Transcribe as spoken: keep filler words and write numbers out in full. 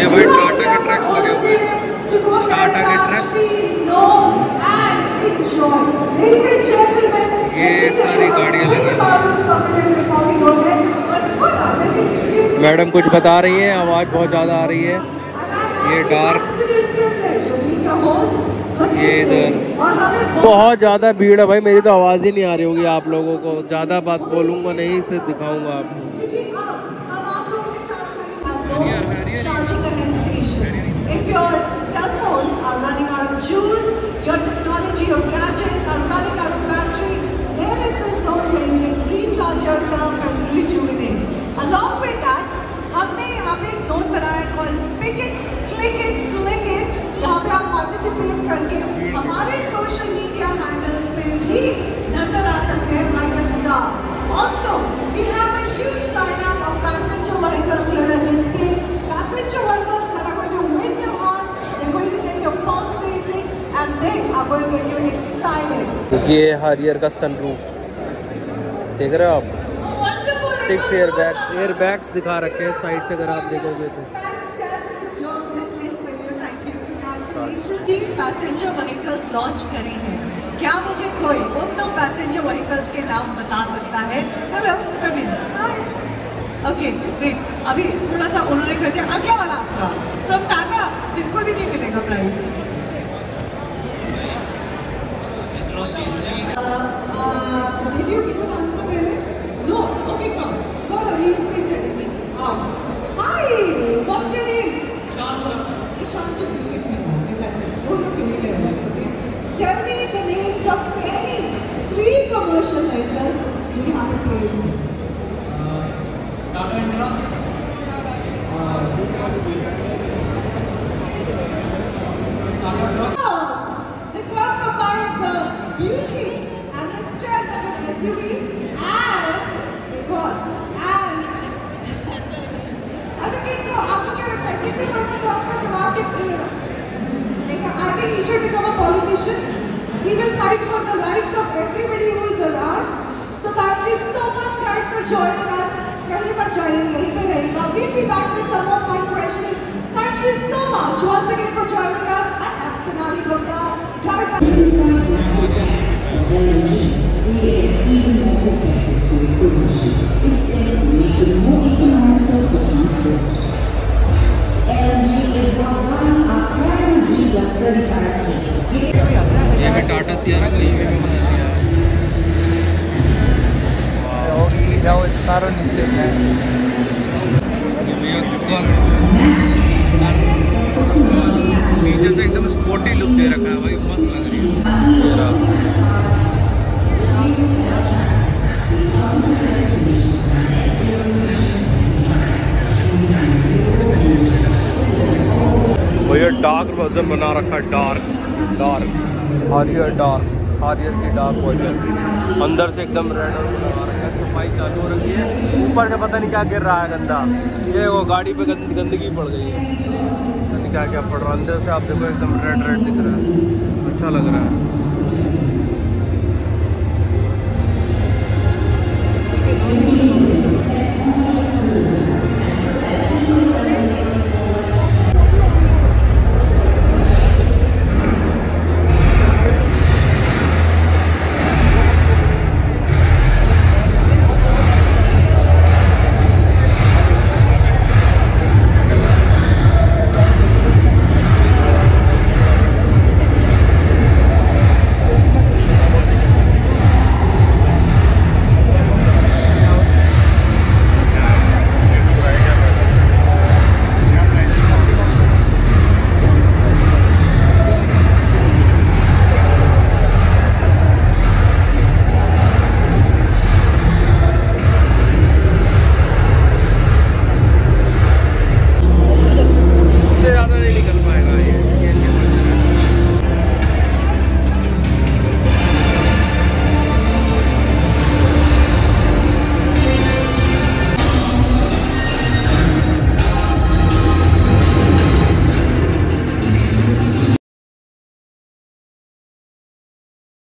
ये भाई टाटा के ट्रक्स लगे हुए हैं, टाटा के ट्रक। ये सारी गाड़ियाँ लगी हैं। मैडम कुछ बता रही है, आवाज़ बहुत ज़्यादा आ रही है। ये डार्क, ये इधर बहुत ज़्यादा भीड़ है भाई। मेरी तो आवाज़ ही नहीं आ रही होगी आप लोगों को। ज़्यादा बात बोलूँगा नहीं, सिर्फ दिखाऊँगा आपको। If your cell phones are running out of juice, your technology, your gadgets are running out of battery, there is a zone where you can recharge yourself and rejuvenate. Along with that, हमने यहाँ पे एक zone बनाया है called Pick It, Click It, Sling It, जहाँ पे आप participate करके हमारे social media handles पे भी नजर आ सकते हैं like a star. Also, we have a huge lineup of passenger vehicles here at this day. Passenger vehicles that are going to win your heart, they're going to get your pulse racing, and they are going to get you excited. ये Harrier का sunroof देख रहे हो आप? Six air bags air bags दिखा रखे हैं side से, अगर आप देखोगे तो। पैसेंजर व्हीकल्स लॉन्च करी है, क्या मुझे कोई उन दो पैसेंजर व्हीकल्स के नाम बता सकता है? हेलो कभी ओके वेट, अभी थोड़ा सा उन्होंने कर दिया। आगे वाला आपका फ्रॉम टाटा बिल्कुल भी नहीं मिलेगा price. Did you give an answer पहले? No. Okay, come. Go. He's been telling me. Um, hi. What's your name? Shantanu. Ishan, just look at me. Okay, that's it. Don't look anywhere else. Okay. Tell me the names of any three commercial vehicles. Do you have a place? Uh, Tata Indra. Uh, Tata Truck. The car combines the beauty and the strength of an S U V and God and as a kid को आपको क्या लगता है किसी को तो आपका जवाब किस को मिलेगा? लेकिन I think he should become a politician. He will fight for the rights of everybody who is around. So thank you so much guys for joining us. कहीं मत जाइए, यहीं पे रहेगा. We'll be back with some more fun questions. Thank you so much once again for joining us at Sonali Gupta. Drive back. ये है Tata Sierra का EV में तारो नीचे है। नीचे से एकदम स्पोर्टी लुक दे रखा है भाई, मस्त लग रही है। भैया डार्क वर्जन बना रखा है, dark dark Harrier dark Harrier की डार्क वर्जन। अंदर से एकदम रेड और बना रखा है, सफाई चालू हो रखी है। ऊपर से पता नहीं क्या गिर रहा है गंदा, ये वो गाड़ी पे गंद, गंदगी पड़ गई है, पता नहीं क्या क्या पड़ रहा है। अंदर से आप देखो एकदम रेड रेड दिख रहा है, अच्छा लग रहा है।